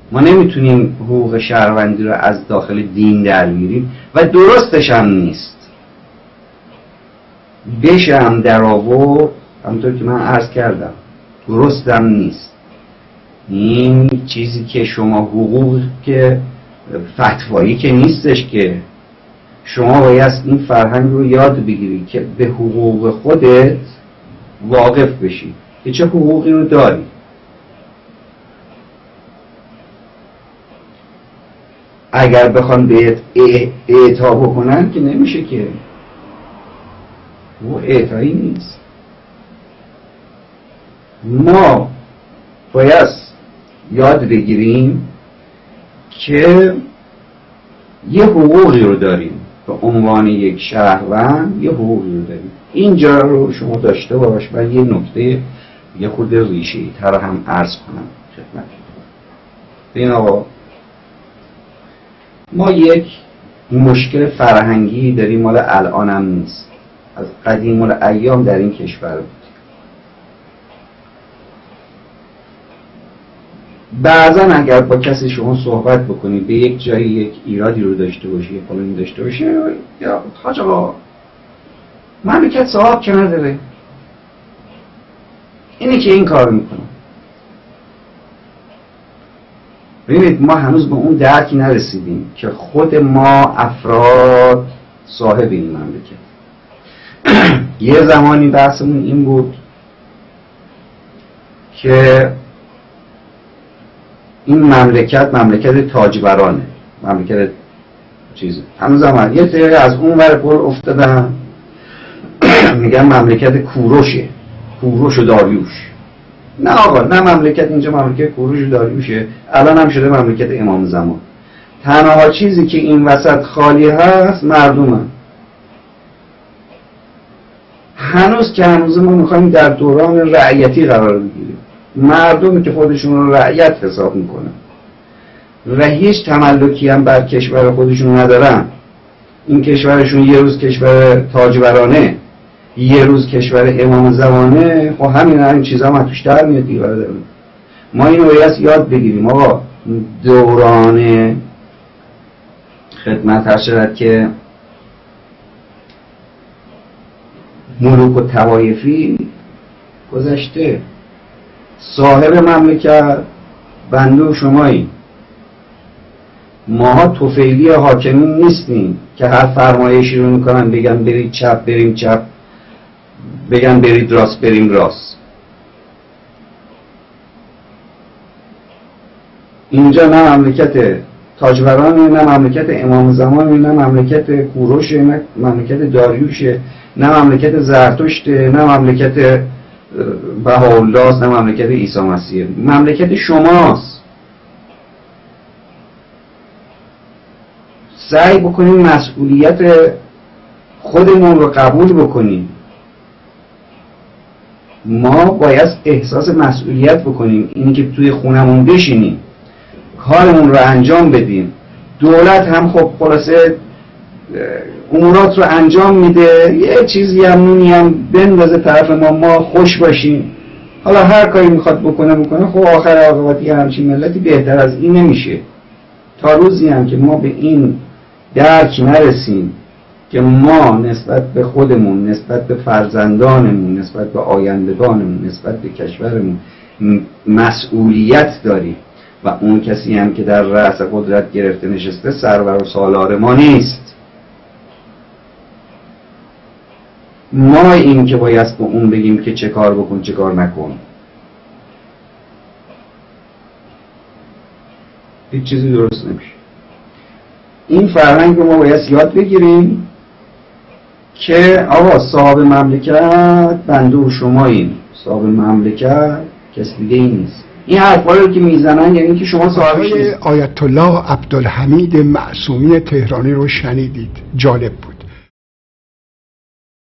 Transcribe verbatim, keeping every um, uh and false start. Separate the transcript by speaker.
Speaker 1: ما نمیتونیم حقوق شهروندی رو از داخل دین در بیاریم و درستش هم نیست. بشه هم در آورد، همونطور که من عرض کردم، درست هم نیست. این چیزی که شما حقوق که فتوایی که نیستش، که شما باید این فرهنگ رو یاد بگیری که به حقوق خودت واقف بشی که چه حقوقی رو داری. اگر بخوان بهت اعطا بکنن که نمیشه، که و اعطایی نیست. ما باید یاد بگیریم که یه حقوقی رو داریم به عنوان یک شهروند، یه حقوقی رو داریم. اینجا رو شما داشته باش و یه نکته یه خود ریشه‌ای تر هم عرض کنم خدمت این آقا. ما یک مشکل فرهنگی داریم، مال الان هم نیست، از قدیم الایام در این کشور بود. بعضا اگر با کسی شما صحبت بکنید به یک جایی یک ایرادی رو داشته باشه، یک پلانی داشته باشه، یا حاج آقا مملکت صاحب که نداره، اینه که این کار میکنه. ببینید ما هنوز به اون درکی نرسیدیم که خود ما افراد صاحب این مملکت. یه زمانی بحثمون این بود که این مملکت مملکت تاجورانه، مملکت چیزه. هنوز هم یه سری از اون ور پر افتادن میگن مملکت کوروشه، کوروش و داریوش. نه آقا، نه مملکت اینجا مملکت کوروش و داریوشه، الان هم شده مملکت امام زمان. تنها چیزی که این وسط خالی هست مردمه. هنوز که هنوز ما میخوایم در دوران رعیتی قرار بگیریم، مردمی که خودشون رو رعیت حساب میکنن و هیچ تملکی هم بر کشور خودشون ندارن. این کشورشون یه روز کشور تاجورانه، یه روز کشور امام زمانه. خب همین این چیزا هم توش در میاد دیگه. ما اینو باید یاد بگیریم آقا. دوران خدمت هر شد که ملوک و طوایفی گذشته. صاحب مملکت بنده و شمایی. ماها طفیلی حاکمین نیستیم که هر فرمایشی رو میکنن بگن برید چپ بریم چپ، بگن برید راست بریم راست. اینجا نه مملکت تاجورانه، نه مملکت امام زمانه، نه مملکت کوروشه، نه مملکت داریوشه، نه مملکت زرتشته، نه مملکت بهاءالله است، نه مملکت عیسی مسیح. مملکت شماست. سعی بکنیم مسئولیت خودمون رو قبول بکنیم. ما باید احساس مسئولیت بکنیم، اینی که توی خونمون بشینیم کارمون رو انجام بدیم. دولت هم خب خلاصه امورات رو انجام میده، یه چیزی هم نونی هم بندازه طرف ما، ما خوش باشیم. حالا هر کاری میخواد بکنه بکنه. خب آخر عاقبتی همچین ملتی بهتر از این نمیشه. تا روزی هم که ما به این درک نرسیم که ما نسبت به خودمون، نسبت به فرزندانمون، نسبت به آیندگانمون، نسبت به کشورمون مسئولیت داریم و اون کسی هم که در رأس قدرت گرفته نشسته سرور و سالار ما نیست. ما این که باید به اون بگیم که چه کار بکن چه کار نکن. هیچ چیزی درست نمیشه. این فرهنگ رو ما باید یاد بگیریم که آقا صاحب مملکت بنده و شماییم، صاحب مملکت کسی دیگه ای نیست. این حرفا رو که میزنن یعنی که شما صاحبش نیست.
Speaker 2: آیت الله عبدالحمید معصومی تهرانی رو شنیدید، جالب بود.